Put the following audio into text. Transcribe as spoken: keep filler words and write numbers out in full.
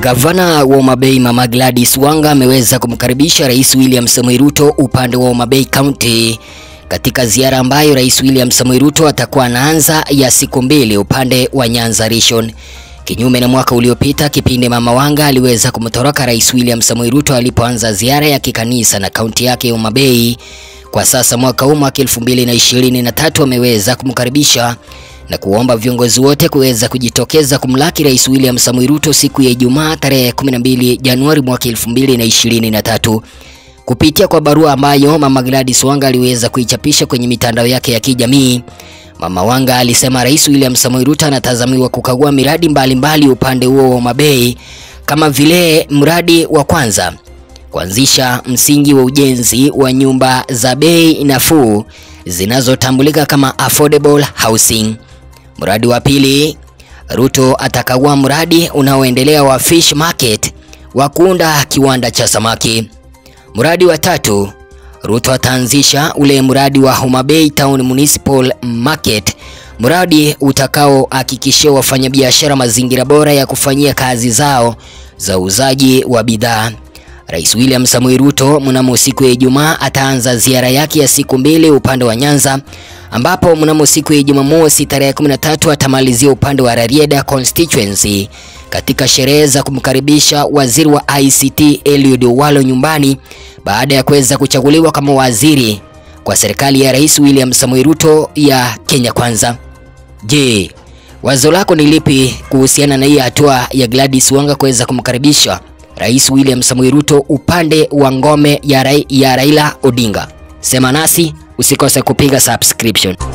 Gavana wa Homa Bay Mama Gladys Wanga ameweza kumkaribisha Rais William Samoei Ruto upande wa Homa Bay County katika ziara ambayo Rais William Samoei Ruto atakuwa anaanza ya siku mbili upande wa Nyanza Region. Kinyume na mwaka uliopita kipindi Mama Wanga aliweza kumtoroka Rais William Samoei Ruto alipoanza ziara ya kikanisa na kaunti yake Homa Bay. Kwa sasa mwaka huu mwaka elfu mbili na ishirini na tatu ameweza kumkaribisha na kuomba viongozi wote kuweza kujitokeza kumlaki Rais William Samoei Ruto siku ya Ijumaa tarehe kumi na mbili Januari mwaka elfu mbili na ishirini na tatu. Kupitia kwa barua ambayo Mama Gladys Wanga aliweza kuichapisha kwenye mitandao yake ya kijamii, Mama Wanga alisema Rais William Samoei Ruto anatazamiwa kukagua miradi mbalimbali mbali upande huo wa Homa Bay, kama vile mradi wa kwanza kuanzisha msingi wa ujenzi wa nyumba za bei nafuu zinazotambulika kama affordable housing. Mradi wa pili, Ruto atakagua mradi unaoendelea wa fish market wa kuunda kiwanda cha samaki. Mradi wa tatu, Ruto ataanzisha ule mradi wa Homa Bay Town Municipal Market, mradi utakao hakikishia wafanyabiashara mazingira bora ya kufanyia kazi zao za uzaji wa bidhaa. Rais William Samoei Ruto mnamo siku ya Ijumaa ataanza ziara yake ya siku mbili upande wa Nyanza, ambapo mnamo siku ya Jumamosi tarehe kumi na tatu atamalizia upande wa Rarieda constituency katika sherehe za kumkaribisha waziri wa I C T Eliud Owalo nyumbani baada ya kuweza kuchaguliwa kama waziri kwa serikali ya Rais William Samoei Ruto ya Kenya Kwanza. Je, wazo lako ni lipi kuhusiana na hii hatua ya Gladys Wanga kuweza kumkaribisha Rais William Samoei Ruto upande wa ngome ya, Ra ya Raila Odinga? Sema nasi, usikose kupiga subscription.